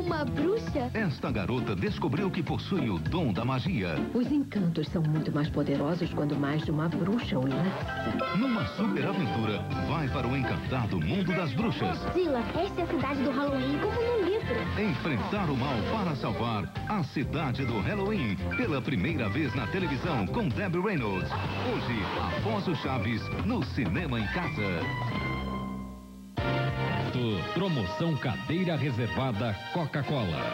uma bruxa? Esta garota descobriu que possui o dom da magia. Os encantos são muito mais poderosos quando mais de uma bruxa o lança. Numa super aventura, vai para o encantado mundo das bruxas. Zila, esta é a cidade do Halloween, como no livro. Enfrentar o mal para salvar a cidade do Halloween. Pela primeira vez na televisão com Debbie Reynolds. Hoje, após o Chaves, no Cinema em Casa. Promoção cadeira reservada Coca-Cola.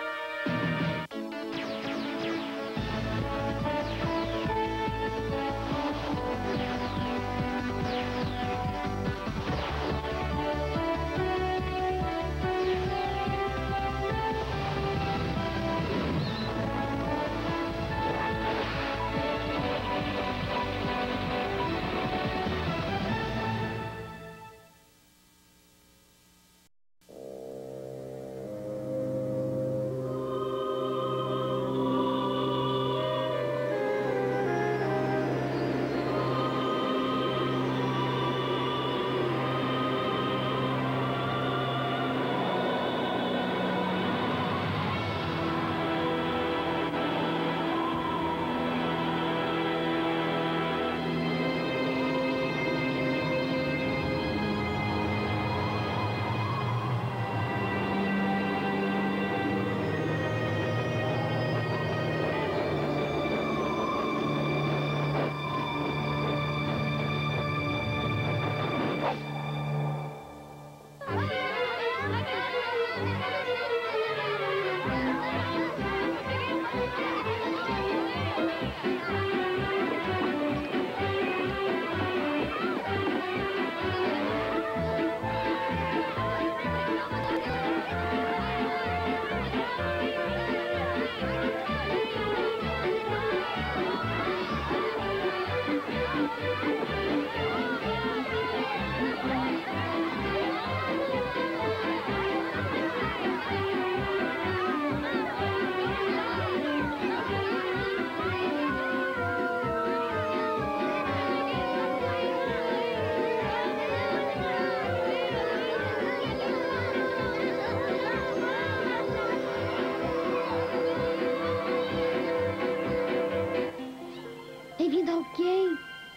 Bem-vindo alguém?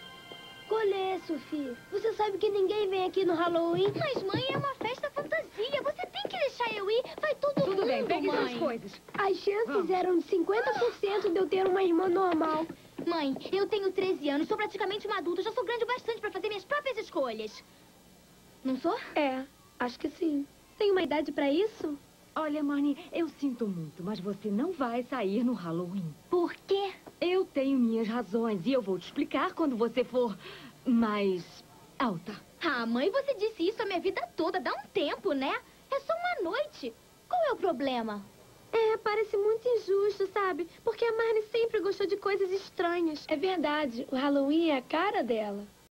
Colê, Sophie. Você sabe que ninguém vem aqui no Halloween? Mas, mãe, é uma festa fantasia. Você tem que deixar eu ir. Vai todo mundo, Tudo bem, pegue mãe. suas coisas. As chances eram de 50% de eu ter uma irmã normal. Mãe, eu tenho 13 anos, sou praticamente uma adulta, já sou grande o bastante pra fazer minhas próprias escolhas. Não sou? É, acho que sim. Tem uma idade pra isso? Olha, Marnie, eu sinto muito, mas você não vai sair no Halloween. Por quê? Eu tenho minhas razões e eu vou te explicar quando você for mais alta. Ah, mãe, você disse isso a minha vida toda, dá um tempo, né? É só uma noite. Qual é o problema? É, parece muito injusto, sabe? Porque a Marnie sempre gostou de coisas estranhas. É verdade, o Halloween é a cara dela.